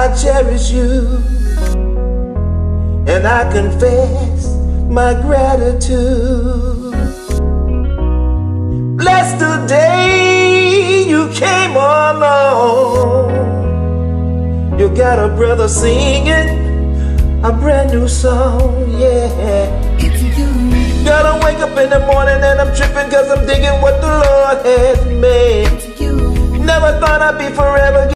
I cherish you, and I confess my gratitude. Bless the day you came along. You got a brother singing a brand new song, yeah. Gotta wake up in the morning and I'm tripping cause I'm digging what the Lord has made. Never thought I'd be forever